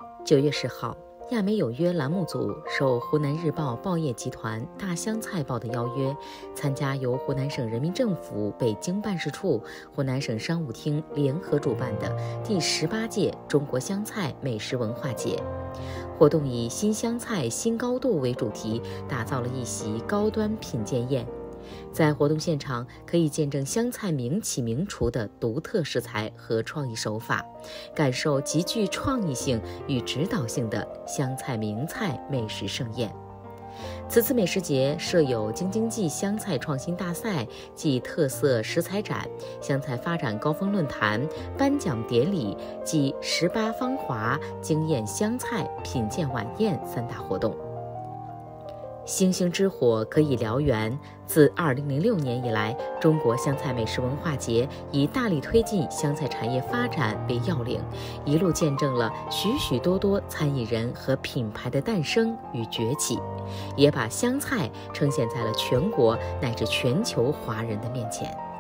9月10号，亚美有约栏目组受湖南日报报业集团大湘菜报的邀约，参加由湖南省人民政府北京办事处、湖南省商务厅联合主办的第18届中国湘菜美食文化节。活动以新湘菜新高度为主题，打造了一席高端品鉴宴。在活动现场，可以见证湘菜名起名厨的独特食材和创意手法，感受极具创意性与指导性的湘菜名菜美食盛宴。此次美食节设有京津冀湘菜创新大赛暨特色食材展、湘菜发展高峰论坛、颁奖典礼及18芳华惊艳湘菜品鉴晚宴3大活动。星星之火可以燎原。自2006年以来，中国湘菜美食文化节以大力推进湘菜产业发展为要领，一路见证了许许多多餐饮人和品牌的诞生与崛起，也把湘菜呈现在了全国乃至全球华人的面前。